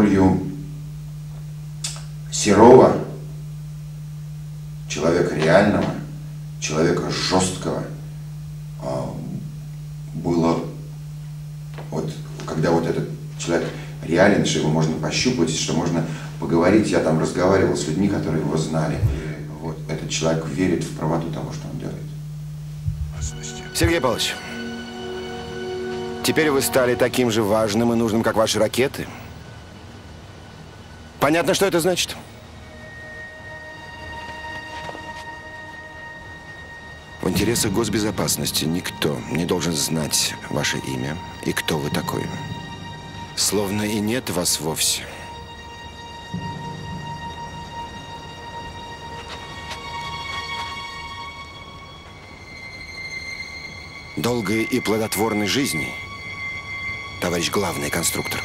ролью Серова, человека реального, человека жесткого, было, вот, когда вот этот человек реален, что его можно пощупать, что можно поговорить. Я там разговаривал с людьми, которые его знали. Вот, этот человек верит в правоту того, что он делает. Сергей Павлович, теперь вы стали таким же важным и нужным, как ваши ракеты. Понятно, что это значит? В интересах госбезопасности никто не должен знать ваше имя и кто вы такой. Словно и нет вас вовсе. Долгой и плодотворной жизни, товарищ главный конструктор.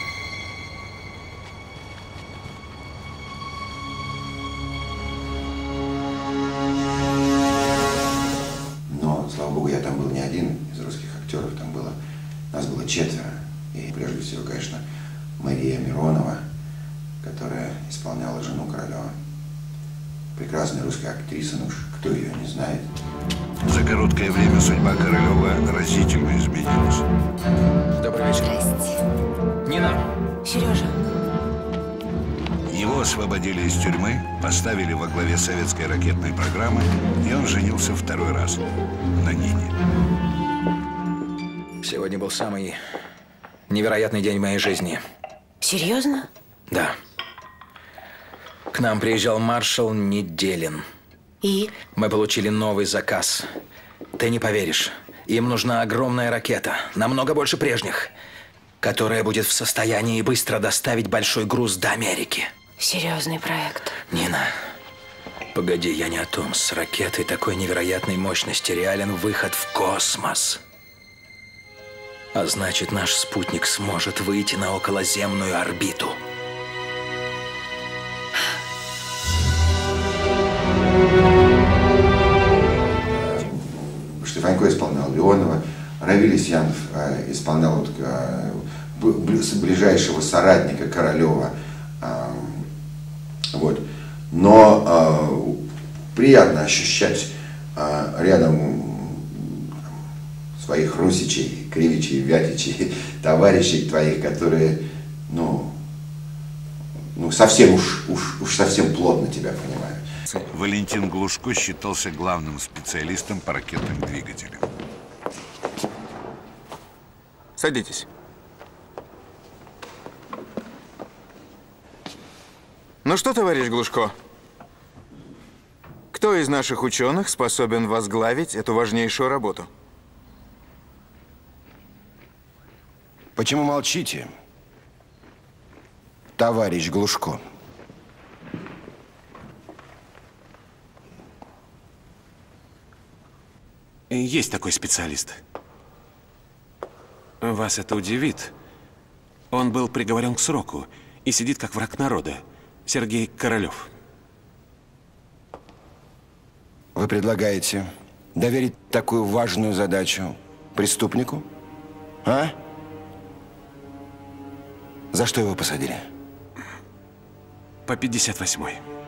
Но, слава богу, я там был не один из русских актеров, там было, нас было 4. И прежде всего, конечно, Мария Миронова, которая исполняла жену Королева. Прекрасная русская актриса, ну уж кто ее не знает. За короткое время судьба Королева разительно изменилась. Добрый вечер. Здрасте. Нина. Сережа. Его освободили из тюрьмы, поставили во главе советской ракетной программы, и он женился 2-й раз на Нине. Сегодня был самый невероятный день в моей жизни. Серьезно? Да. К нам приезжал маршал Неделин. И? Мы получили новый заказ. Ты не поверишь. Им нужна огромная ракета, намного больше прежних, которая будет в состоянии быстро доставить большой груз до Америки. Серьезный проект. Нина, погоди, я не о том. С ракетой такой невероятной мощности реален выход в космос. А значит, наш спутник сможет выйти на околоземную орбиту. Штефанько исполнял Леонова, Равиль Исьянов исполнял ближайшего соратника Королева. Вот. Но приятно ощущать рядом своих русичей, кривичей, вятичей, товарищей твоих, которые, ну совсем уж совсем плотно тебя понимают. Валентин Глушко считался главным специалистом по ракетным двигателям. Садитесь. Ну что, товарищ Глушко, кто из наших ученых способен возглавить эту важнейшую работу? Почему молчите, товарищ Глушко? Есть такой специалист. Вас это удивит. Он был приговорен к сроку и сидит как враг народа. Сергей Королев. Вы предлагаете доверить такую важную задачу преступнику? А? За что его посадили? По 58-й.